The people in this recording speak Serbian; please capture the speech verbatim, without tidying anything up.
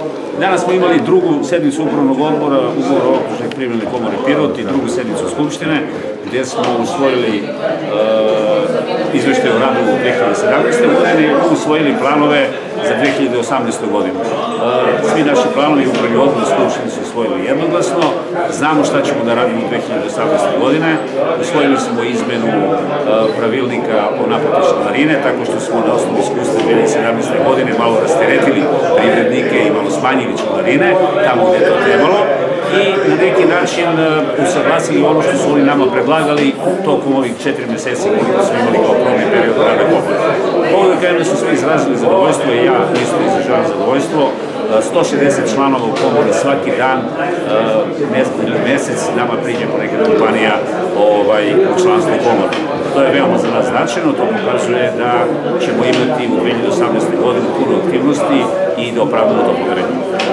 Danas smo imali drugu sednicu upravnog odbora Ugovora okružne privredne komore Pirot i drugu sednicu Skupštine, gdje smo usvojili izveštaj o radu u dve hiljade sedamnaeste. godine i usvojili planove za dve hiljade osamnaestu. godinu. Svi naši planovi i upravni odbor Skupštine su usvojili jednoglasno. Znamo šta ćemo da radimo u dve hiljade osamnaeste. godine. Usvojili smo izmenu pravilnika o naplati članarine, tako što smo na osnovu iskustva dve hiljade sedamnaeste. godine malo rasteretili privrednike i malo smanjili članarine, tamo gde je to trebalo, i na neki način usaglasili ono što su oni nama predlagali tokom ovih četiri meseci koliko smo imali kao probni period rada komore. Mogu da kažem da su svi izrazili zadovoljstvo i ja isto izražavam zadovoljstvo. sto šezdeset članova u komori svaki dan, mesec nama priđe po neka kompanija u članstvu komore. To je veoma za nas značajno, to pokazuje da ćemo imati u dve hiljade osamnaestoj. godini puno aktivnosti i da opravdamo to poverenje.